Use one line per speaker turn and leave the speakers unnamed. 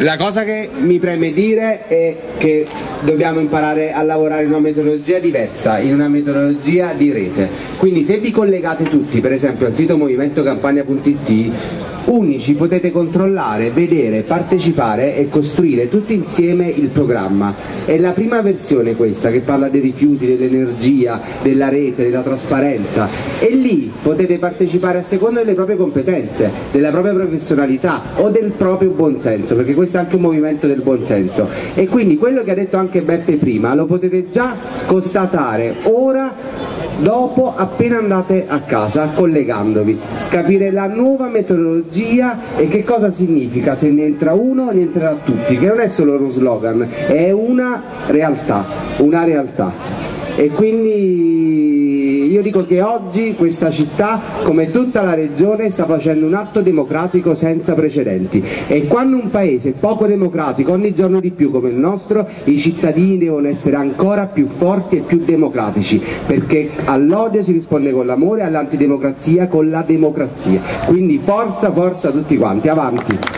La cosa che mi preme dire è che dobbiamo imparare a lavorare in una metodologia diversa, in una metodologia di rete. Quindi se vi collegate tutti, per esempio al sito movimentocampania.it, unici potete controllare, vedere, partecipare e costruire tutti insieme il programma. È la prima versione questa che parla dei rifiuti, dell'energia, della rete, della trasparenza, e lì potete partecipare a seconda delle proprie competenze, della propria professionalità o del proprio buonsenso, perché questo è anche un movimento del buonsenso. E quindi quello che ha detto anche Beppe prima lo potete già constatare ora, dopo, appena andate a casa, collegandovi, capire la nuova metodologia e che cosa significa se ne entra uno ne entrerà tutti, che non è solo uno slogan, è una realtà, e quindi io dico che oggi questa città, come tutta la regione, sta facendo un atto democratico senza precedenti, e quando un paese è poco democratico ogni giorno di più come il nostro, i cittadini devono essere ancora più forti e più democratici, perché all'odio si risponde con l'amore, all'antidemocrazia con la democrazia. Quindi forza, forza tutti quanti, avanti!